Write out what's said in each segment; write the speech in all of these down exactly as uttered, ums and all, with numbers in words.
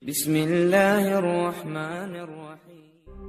বিসমিল্লাহির রহমানির রহিম।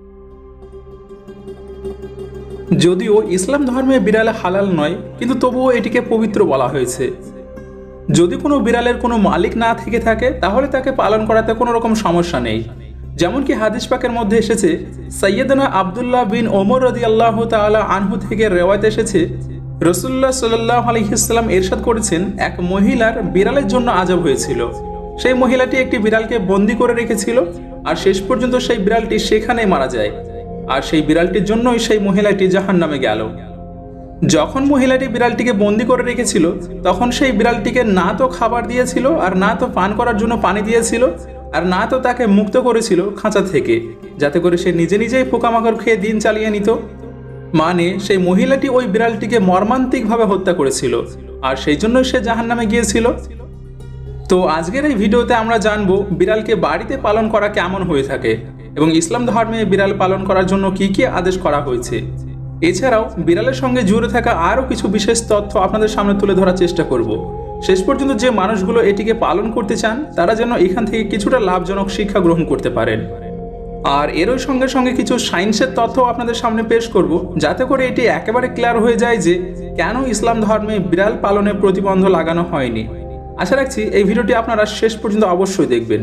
যদিও ইসলাম ধর্মে বিড়াল হালাল নয়, কিন্তু তবুও এটিকে পবিত্র বলা হয়েছে। যদি কোনো বিড়ালের কোনো মালিক না থেকে থাকে তাহলে তাকে পালন করাতে কোনো রকম সমস্যা নেই। যেমন কি হাদিস পাকের মধ্যে এসেছে, সাইয়েদনা আবদুল্লাহ বিন ওমর রাদিয়াল্লাহু তাআলা আনহু থেকে রিওয়ায়াত এসেছে, রাসূলুল্লাহ সাল্লাল্লাহু আলাইহি ওয়াসাল্লাম ইরশাদ করেছেন, এক মহিলার বিড়ালের জন্য আযাব হয়েছিল। সেই মহিলাটি একটি বিড়ালকে বন্দী করে রেখেছিল আর শেষ পর্যন্ত সেই বিড়ালটি সেখানেই মারা যায়। আর সেই বিড়ালটির জন্যই সেই মহিলাটি জাহান্নামে গেল। যখন মহিলাটি বিড়ালটিকে বন্দী করে রেখেছিল তখন সেই বিড়ালটিকে না তো খাবার দিয়েছিল, আর না তো পান করার জন্য পানি দিয়েছিল, আর না তো তাকে মুক্ত করেছিল খাঁচা থেকে, যাতে করে সে নিজে নিজেই পোকামাকড় খেয়ে দিন চালিয়ে নিত। মানে সেই মহিলাটি ওই বিড়ালটিকে মর্মান্তিকভাবে হত্যা করেছিল, আর সেই জন্যই সে জাহান্নামে গিয়েছিল। তো আজকের এই ভিডিওতে আমরা জানবো বিড়ালকে বাড়িতে পালন করা কেমন হয়ে থাকে এবং ইসলাম ধর্মে বিড়াল পালন করার জন্য কি কি আদেশ করা হয়েছে। এছাড়াও বিড়ালের সঙ্গে জুড়ে থাকা আরও কিছু বিশেষ তথ্য আপনাদের সামনে তুলে ধরার চেষ্টা করব। শেষ পর্যন্ত যে মানুষগুলো এটিকে পালন করতে চান তারা যেন এখান থেকে কিছুটা লাভজনক শিক্ষা গ্রহণ করতে পারেন। আর এরই সঙ্গে সঙ্গে কিছু সায়েন্সের তথ্য আপনাদের সামনে পেশ করব, যাতে করে এটি একেবারে ক্লিয়ার হয়ে যায় যে কেন ইসলাম ধর্মে বিড়াল পালনে প্রতিবন্ধ লাগানো হয়নি। আশা রাখছি এই ভিডিওটি আপনারা শেষ পর্যন্ত অবশ্যই দেখবেন।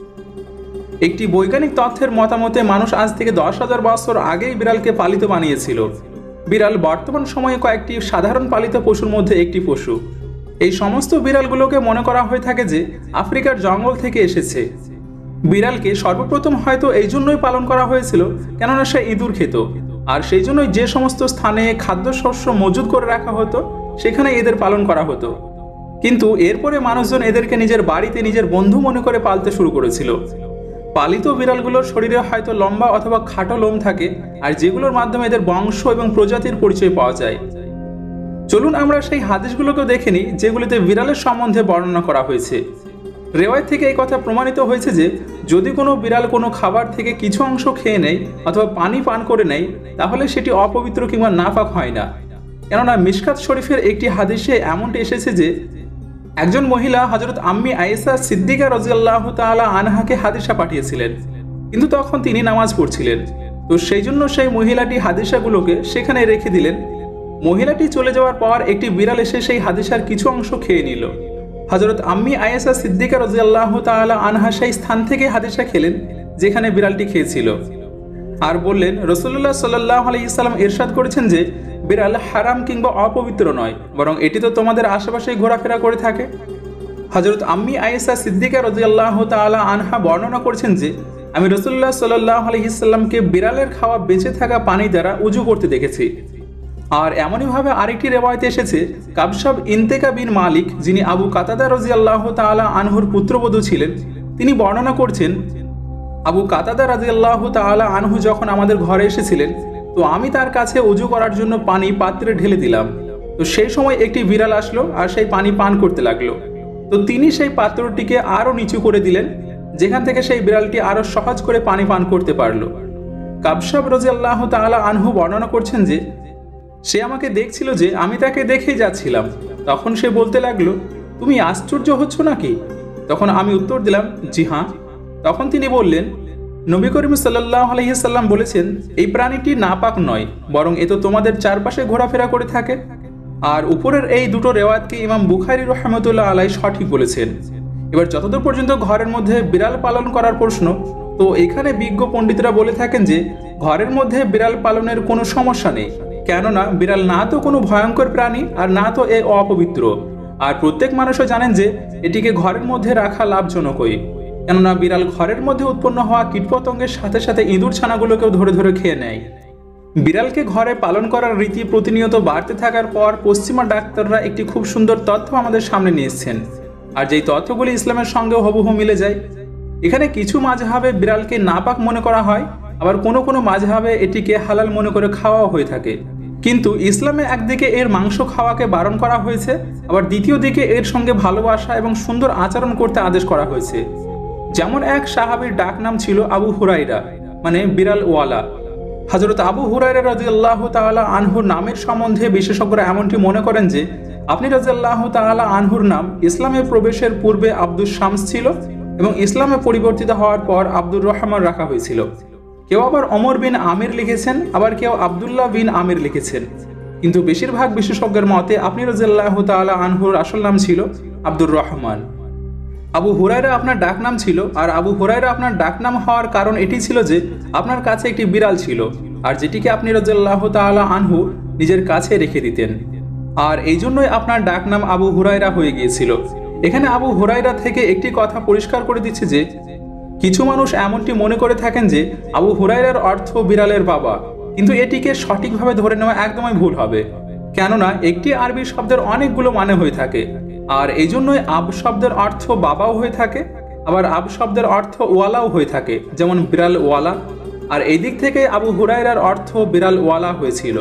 একটি বৈজ্ঞানিক তথ্যের মতামতে মানুষ আজ থেকে দশ হাজার বছর আগেই বিড়ালকে পালিত বানিয়েছিল। বিড়াল বর্তমান সময়ে কয়েকটি সাধারণ পালিত পশুর মধ্যে একটি পশু। এই সমস্ত বিড়ালগুলোকে মনে করা হয়ে থাকে যে আফ্রিকার জঙ্গল থেকে এসেছে। বিড়ালকে সর্বপ্রথম হয়তো এই জন্যই পালন করা হয়েছিল কেননা সে ইঁদুর খেত, আর সেই জন্যই যে সমস্ত স্থানে খাদ্যশস্য মজুদ করে রাখা হতো সেখানে এদের পালন করা হতো। কিন্তু এরপরে মানুষজন এদেরকে নিজের বাড়িতে নিজের বন্ধু মনে করে পালতে শুরু করেছিল। পালিত বিড়ালগুলোর শরীরে হয়তো লম্বা অথবা খাটো লোম থাকে, আর যেগুলোর মাধ্যমে এদের বংশ এবং প্রজাতির পরিচয় পাওয়া যায়। চলুন আমরা সেই হাদিসগুলোকেও দেখে নিই যেগুলিতে বিড়ালের সম্বন্ধে বর্ণনা করা হয়েছে। রেওয়ায়েত থেকে এই কথা প্রমাণিত হয়েছে যে যদি কোনো বিড়াল কোনো খাবার থেকে কিছু অংশ খেয়ে নেয় অথবা পানি পান করে নেয় তাহলে সেটি অপবিত্র কিংবা নাপাক হয় না। কেননা মিশকাত শরীফের একটি হাদিসে এমনটি এসেছে যে একজন মহিলা হযরত আম্মি আয়েশা সিদ্দিকা রাদিয়াল্লাহু তাআলা আনহাকে হাদিসা পাঠিয়েছিলেন, কিন্তু তখন তিনি নামাজ পড়ছিলেন। তো সেই জন্য সেই মহিলাটি হাদিসাগুলোকে সেখানে রেখে দিলেন। মহিলাটি চলে যাওয়ার পর একটি বিড়াল এসে সেই হাদিসার কিছু অংশ খেয়ে নিল। হযরত আম্মি আয়েশা সিদ্দিকা রাদিয়াল্লাহু তাআলা আনহা সেই স্থান থেকে হাদিসা খেলেন যেখানে বিড়ালটি খেয়েছিল, আর বললেন, রাসূলুল্লাহ সাল্লাল্লাহু আলাইহি ওয়াসাল্লাম ইরশাদ করেছেন যে বিড়াল হারাম কিংবা অপবিত্র নয়, বরং এটি তো তোমাদের আশেপাশেই ঘোরাফেরা করে থাকে। হযরত আম্মি আয়েশা সিদ্দিকা রাদিয়াল্লাহু তাআলা আনহা বর্ণনা করেছেন যে আমি রাসূলুল্লাহ সাল্লাল্লাহু আলাইহি ওয়াসাল্লামকে বিড়ালের খাওয়া বেঁচে থাকা পানি দ্বারা উযু করতে দেখেছি। আর এমনইভাবে আরেকটি রিওয়ায়াতে এসেছে, কাবশাব ইনতেকা বিন মালিক, যিনি আবু কাতাদা রাদিয়াল্লাহু তাআলা আনহুর পুত্রবধূ ছিলেন, তিনি বর্ণনা করছেন, আবু কাতাদা রাদিয়াল্লাহু তাআলা আনহু যখন আমাদের ঘরে এসেছিলেন তো আমি তার কাছে উযু করার জন্য পানি পাত্রে ঢেলে দিলাম। তো সেই সময় একটি বিড়াল আসলো আর সেই পানি পান করতে লাগলো। তো তিনি সেই পাত্রটিকে আরো নিচু করে দিলেন, যেখান থেকে সেই বিড়ালটি আরো সহজ করে পানি পান করতে পারলো। কাবশাব রাদিয়াল্লাহু তাআলা আনহু বর্ণনা করছেন যে সে আমাকে দেখছিল যে আমি তাকে দেখেই যাচ্ছিলাম। তখন সে বলতে লাগলো, তুমি আশ্চর্য হচ্ছ নাকি? তখন আমি উত্তর দিলাম, জি হ্যাঁ। তখন তিনি বললেন, নবী করিম সাল্লাল্লাহু আলাইহি ওয়াসাল্লাম বলেছেন এই প্রাণীটি নাপাক নয়, বরং এ তো তোমাদের চারপাশে ঘোরাফেরা করে থাকে। আর উপরের এই দুটো রিওয়ায়াতকে ইমাম বুখারী রাহমাতুল্লাহ আলাইহি সঠিক বলেছেন। এবার যতদূর পর্যন্ত ঘরের মধ্যে বিড়াল পালন করার প্রশ্ন, তো এখানে বিজ্ঞ পণ্ডিতরা বলে থাকেন যে ঘরের মধ্যে বিড়াল পালনের কোনো সমস্যা নেই, কেননা বিড়াল না তো কোনো ভয়ঙ্কর প্রাণী আর না তো এ অপবিত্র। আর প্রত্যেক মানুষও জানেন যে এটিকে ঘরের মধ্যে রাখা লাভজনকই, কেননা বিড়াল ঘরের মধ্যে উৎপন্ন হওয়া কীটপতঙ্গের সাথে সাথে ইঁদুর ছানাগুলোকেও ধরে ধরে খেয়ে নেয়। বিড়ালকে ঘরে পালন করার রীতি প্রতিনিয়ত বাড়তে থাকার পর পশ্চিমা ডাক্তাররা একটি খুব সুন্দর তথ্য আমাদের সামনে নিয়ে এসেছেন, আর যেই তথ্যগুলি ইসলামের সঙ্গে হুবহু মিলে যায়। এখানে কিছু মাযহাবে বিড়ালকে নাপাক মনে করা হয়, আবার কোনো কোনো মাযহাবে এটিকে হালাল মনে করে খাওয়া হয়ে থাকে। কিন্তু ইসলামে একদিকে এর মাংস খাওয়াকে বারণ করা হয়েছে, আবার দ্বিতীয় দিকে এর সঙ্গে ভালোবাসা এবং সুন্দর আচরণ করতে আদেশ করা হয়েছে। যেমন এক সাহাবীর ডাক নাম ছিল আবু হুরাইরা, মানে বিড়াল ওয়ালা। হযরত আবু হুরাইরা রাদিয়াল্লাহু তাআলা আনহুর নামের সম্বন্ধে বিশেষজ্ঞরা এমনটি মনে করেন যে আপনি রাদিয়াল্লাহু তাআলা আনহুর নাম ইসলামে প্রবেশের পূর্বে আব্দুস শামস ছিল, এবং ইসলামে পরিবর্তিত হওয়ার পর আব্দুর রহমান রাখা হয়েছিল। কেউ আবার ওমর বিন আমির লিখেছেন, আবার কেউ আবদুল্লাহ বিন আমির লিখেছেন, কিন্তু বেশিরভাগ বিশেষজ্ঞের মতে আপনি রাদিয়াল্লাহু তাআলা আনহুর আসল নাম ছিল আব্দুর রহমান। আবু হুরায়রা আপনার ডাকনাম ছিল, আর আবু হুরায়রা আপনার ডাকনাম হওয়ার কারণ এটি ছিল যে আপনার কাছে একটি বিড়াল ছিল, আর যেটিকে আপনি রাদিয়াল্লাহু তাআলা আনহু নিজের কাছে রেখে দিতেন, আর এই জন্যই আপনার ডাকনাম আবু হুরায়রা হয়ে গিয়েছিল। এখানে আবু হুরায়রা থেকে একটি কথা পরিষ্কার করে দিচ্ছে যে কিছু মানুষ এমনটি মনে করে থাকেন যে আবু হুরায়রার অর্থ বিড়ালের বাবা, কিন্তু এটিকে সঠিকভাবে ধরে নেওয়া একদমই ভুল হবে, কেননা একটি আরবি শব্দের অনেকগুলো মানে হয়ে থাকে, আর এই জন্যই আব শব্দের অর্থ বাবাও হয়ে থাকে, আবার আব শব্দের অর্থ ওয়ালাও হয়ে থাকে, যেমন বিড়াল ওয়ালা, আর এই দিক থেকে আবু হুরায়রার অর্থ বিড়াল ওয়ালা হয়েছিল।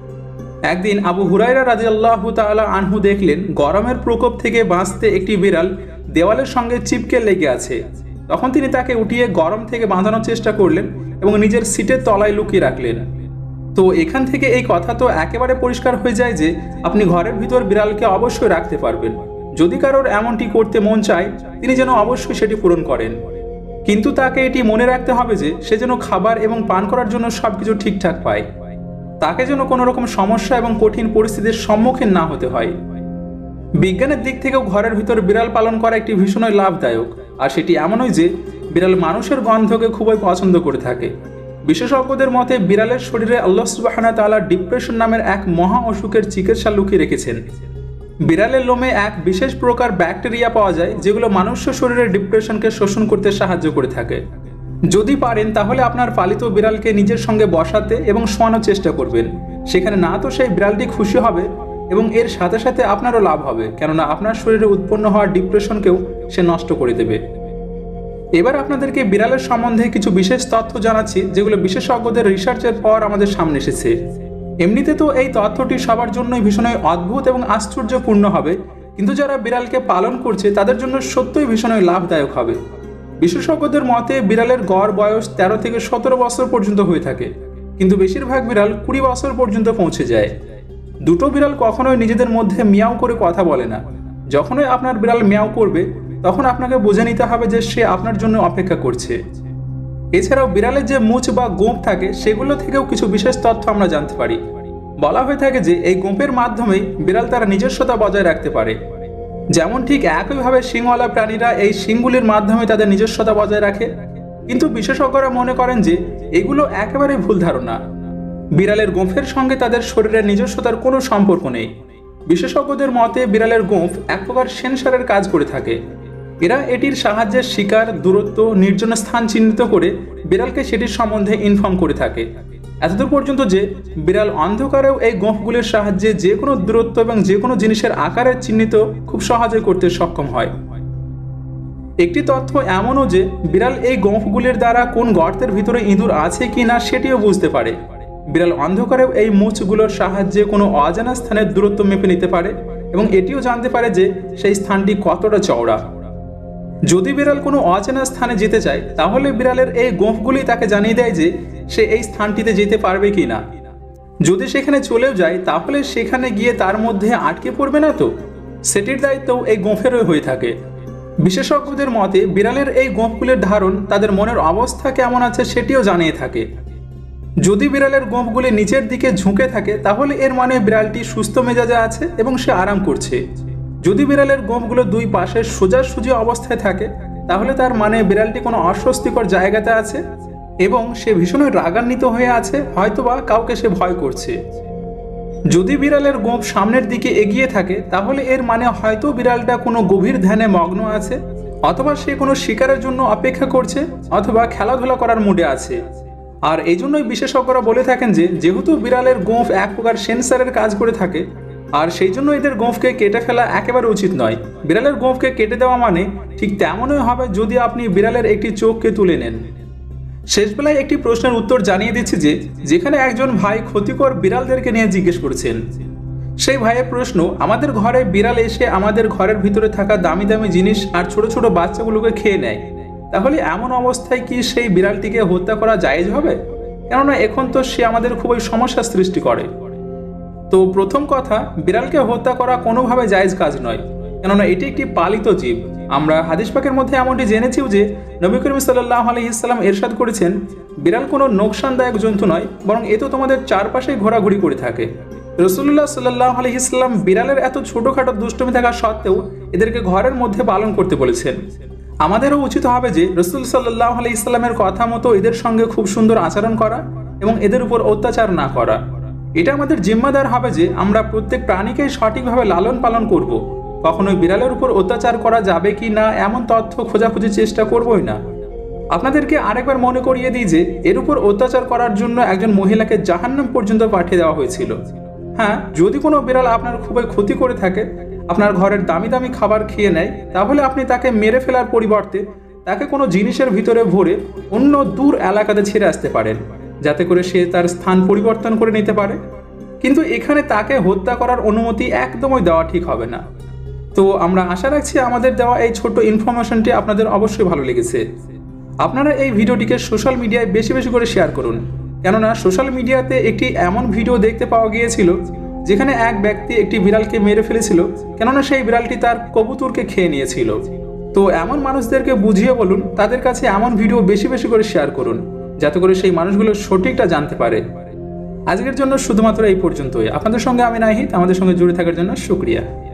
একদিন আবু হুরায়রা রাদিয়াল্লাহু তাআলা আনহু দেখলেন গরমের প্রকোপ থেকে বাঁচতে একটি বিড়াল দেওয়ালের সঙ্গে চিপকে লেগে আছে। তখন তিনি তাকে উঠিয়ে গরম থেকে বাঁধানোর চেষ্টা করলেন এবং নিজের সিটের তলায় লুকিয়ে রাখলেন। তো এখান থেকে এই কথা তো একেবারে পরিষ্কার হয়ে যায় যে আপনি ঘরের ভিতর বিড়ালকে অবশ্যই রাখতে পারবেন, যদি কারোর এমনটি করতে মন চায় তিনি যেন অবশ্যই সেটি পূরণ করেন, কিন্তু তাকে এটি মনে রাখতে হবে যে সে যেন খাবার এবং পান করার জন্য সবকিছু ঠিকঠাক পায়, তাকে যেন কোনো রকম সমস্যা এবং কঠিন পরিস্থিতির সম্মুখীন না হতে হয়। বিজ্ঞানের দিক থেকেও ঘরের ভিতর বিড়াল পালন করা একটি ভীষণই লাভদায়ক, আর সেটি এমনই যে বিড়াল মানুষের গন্ধকে খুবই পছন্দ করে থাকে। বিশেষজ্ঞদের মতে বিড়ালের শরীরে আল্লাহ সুবহানাহু ওয়া তাআলা ডিপ্রেশন নামের এক মহা অসুখের চিকিৎসা লুকিয়ে রেখেছেন। বিড়ালের লোমে এক বিশেষ প্রকার ব্যাকটেরিয়া পাওয়া যায় যেগুলো মানুষ্য শরীরের ডিপ্রেশনকে শোষণ করতে সাহায্য করে থাকে। যদি পারেন তাহলে আপনার পালিত বিড়ালকে নিজের সঙ্গে বসাতে এবং শোয়ানোর চেষ্টা করবেন, সেখানে না তো সেই বিড়ালটি খুশি হবে এবং এর সাথে সাথে আপনারও লাভ হবে, কেননা আপনার শরীরে উৎপন্ন হওয়া ডিপ্রেশনকেও সে নষ্ট করে দেবে। এবার আপনাদেরকে বিড়ালের সম্বন্ধে কিছু বিশেষ তথ্য জানাচ্ছি যেগুলো বিশেষজ্ঞদের রিসার্চের পর আমাদের সামনে এসেছে। এমনিতে তো এই তথ্যটি সবার জন্যই ভীষণই অদ্ভুত এবং আশ্চর্যপূর্ণ হবে, কিন্তু যারা বিড়ালকে পালন করছে তাদের জন্য সত্যই ভীষণই লাভদায়ক হবে। বিশেষজ্ঞদের মতে বিড়ালের গড় বয়স তেরো থেকে সতেরো বছর পর্যন্ত হয়ে থাকে, কিন্তু বেশিরভাগ বিড়াল কুড়ি বছর পর্যন্ত পৌঁছে যায়। দুটো বিড়াল কখনোই নিজেদের মধ্যে মিয়াও করে কথা বলে না। যখনই আপনার বিড়াল মিয়াও করবে তখন আপনাকে বুঝে নিতে হবে যে সে আপনার জন্য অপেক্ষা করছে। এছাড়াও বিড়ালের যে মুচ বা গোঁফ থাকে সেগুলো থেকেও কিছু বিশেষ তথ্য আমরা জানতে পারি। বলা হয়ে থাকে যে এই গোঁফের মাধ্যমেই বিড়াল তার নিজস্বতা বজায় রাখতে পারে, যেমন ঠিক একইভাবে শিংওয়ালা প্রাণীরা এই শিংগুলির মাধ্যমে তাদের নিজস্বতা বজায় রাখে, কিন্তু বিশেষজ্ঞরা মনে করেন যে এগুলো একেবারে ভুল ধারণা। বিড়ালের গোঁফের সঙ্গে তাদের শরীরের নিজস্বতার কোনো সম্পর্ক নেই। বিশেষজ্ঞদের মতে বিড়ালের গোঁফ এক প্রকার সেন্সরের কাজ করে থাকে। এরা এটির সাহায্যে শিকার, দূরত্ব, নির্জন স্থান চিহ্নিত করে বিড়ালকে সেটির সম্বন্ধে ইনফর্ম করে থাকে, এতদূর পর্যন্ত যে বিড়াল অন্ধকারেও এই গোঁফগুলির সাহায্যে যে কোনো দূরত্ব এবং যে কোনো জিনিসের আকারের চিহ্নিত খুব সহজে করতে সক্ষম হয়। একটি তথ্য এমনও যে বিড়াল এই গোঁফগুলির দ্বারা কোন গর্তের ভিতরে ইঁদুর আছে কি না সেটিও বুঝতে পারে। বিড়াল অন্ধকারেও এই মুচগুলোর সাহায্যে কোনো অজানা স্থানের দূরত্ব মেপে নিতে পারে এবং এটিও জানতে পারে যে সেই স্থানটি কতটা চওড়া। যদি বিড়াল কোনো অচেনা স্থানে যেতে চায় তাহলে বিড়ালের এই গোঁফগুলি তাকে জানিয়ে দেয় যে সে এই স্থানটিতে যেতে পারবে কি না। যদি সেখানে চলেও যায় তাহলে সেখানে গিয়ে তার মধ্যে আটকে পড়বে না তো, সেটির দায়িত্বও এই গোঁফেরও হয়ে থাকে। বিশেষজ্ঞদের মতে বিড়ালের এই গোঁফগুলির ধারণ তাদের মনের অবস্থা কেমন আছে সেটিও জানিয়ে থাকে। যদি বিড়ালের গোঁফগুলি নিচের দিকে ঝুঁকে থাকে তাহলে এর মানে বিড়ালটি সুস্থ মেজাজে আছে এবং সে আরাম করছে। যদি বিড়ালের গোঁফগুলো দুই পাশে সোজাসুজি অবস্থায় থাকে তাহলে তার মানে বিড়ালটি কোনো অস্বস্তিকর জায়গাতে আছে এবং সে ভীষণই রাগান্বিত হয়ে আছে, হয়তোবা কাউকে সে ভয় করছে। যদি বিড়ালের গোঁফ সামনের দিকে এগিয়ে থাকে তাহলে এর মানে হয়তো বিড়ালটা কোনো গভীর ধ্যানে মগ্ন আছে, অথবা সে কোনো শিকারের জন্য অপেক্ষা করছে, অথবা খেলাধুলা করার মুডে আছে। আর এই জন্যই বিশেষজ্ঞরা বলে থাকেন যে যেহেতু বিড়ালের গোঁফ এক প্রকার সেন্সরের কাজ করে থাকে, আর সেই জন্য এদের গোঁফকে কেটে ফেলা একেবারে উচিত নয়। বিড়ালের গোঁফকে কেটে দেওয়া মানে ঠিক তেমনই হবে যদি আপনি বিড়ালের একটি চোখকে তুলে নেন। শেষবেলায় একটি প্রশ্নের উত্তর জানিয়ে দিচ্ছি যে যেখানে একজন ভাই ক্ষতিকর বিড়ালদেরকে নিয়ে জিজ্ঞেস করেছেন। সেই ভাইয়ের প্রশ্ন, আমাদের ঘরে বিড়াল এসে আমাদের ঘরের ভিতরে থাকা দামি দামি জিনিস আর ছোট ছোট বাচ্চাগুলোকে খেয়ে নেয়, তাহলে এমন অবস্থায় কি সেই বিড়ালটিকে হত্যা করা জায়েজ হবে? কেননা এখন তো সে আমাদের খুবই সমস্যার সৃষ্টি করে। তো প্রথম কথা, বিড়ালকে হত্যা করা কোনোভাবে জায়েজ কাজ নয়, কেননা এটি একটি পালিত জীব। আমরা হাদিস পাকের মধ্যে এমনটি জেনেছিও যে নবী করিম সাল্লাল্লাহু আলাইহি সাল্লাম ইরশাদ করেছেন, বিড়াল কোনো নোকসানদায়ক জন্তু নয়, বরং এ তো তোমাদের চারপাশেই ঘোরাঘুরি করে থাকে। রাসূলুল্লাহ সাল্লাল্লাহু আলাইহি সাল্লাম বিড়ালের এত ছোটখাটো দুষ্টুমি থাকা সত্ত্বেও এদেরকে ঘরের মধ্যে পালন করতে বলেছেন। আমাদেরও উচিত হবে যে রাসূল সাল্লাল্লাহু আলাইহি সাল্লামের কথা মতো এদের সঙ্গে খুব সুন্দর আচরণ করা এবং এদের উপর অত্যাচার না করা। এটা আমাদের জিম্মাদার হবে যে আমরা প্রত্যেক প্রাণীকে সঠিকভাবে লালন পালন করব। কখনোই বিড়ালের উপর অত্যাচার করা যাবে কি না এমন তথ্য খোঁজাখুঁজির চেষ্টা করবই না। আপনাদেরকে আরেকবার মনে করিয়ে দিই যে এর উপর অত্যাচার করার জন্য একজন মহিলাকে জাহান্নাম পর্যন্ত পাঠিয়ে দেওয়া হয়েছিল। হ্যাঁ, যদি কোনো বিড়াল আপনার খুবই ক্ষতি করে থাকে, আপনার ঘরের দামি দামি খাবার খেয়ে নেয়, তাহলে আপনি তাকে মেরে ফেলার পরিবর্তে তাকে কোনো জিনিসের ভিতরে ভরে অন্য দূর এলাকাতে ছেড়ে আসতে পারেন, যাতে করে সে তার স্থান পরিবর্তন করে নিতে পারে। কিন্তু এখানে তাকে হত্যা করার অনুমতি একদমই দেওয়া ঠিক হবে না। তো আমরা আশা রাখছি আমাদের দেওয়া এই ছোট্ট ইনফরমেশনটি আপনাদের অবশ্যই ভালো লেগেছে। আপনারা এই ভিডিওটিকে সোশ্যাল মিডিয়ায় বেশি বেশি করে শেয়ার করুন, কেননা সোশ্যাল মিডিয়াতে একটি এমন ভিডিও দেখতে পাওয়া গিয়েছিল যেখানে এক ব্যক্তি একটি বিড়ালকে মেরে ফেলেছিল, কেননা সেই বিড়ালটি তার কবুতরকে খেয়ে নিয়েছিল। তো এমন মানুষদেরকে বুঝিয়ে বলুন, তাদের কাছে এমন ভিডিও বেশি বেশি করে শেয়ার করুন, যাতে করে সেই মানুষগুলো সঠিকটা জানতে পারে। আজকের জন্য শুধুমাত্র এই পর্যন্তই। আপনাদের সঙ্গে আমি নাহিদ, আমাদের সঙ্গে জুড়ে থাকার জন্য শুকরিয়া।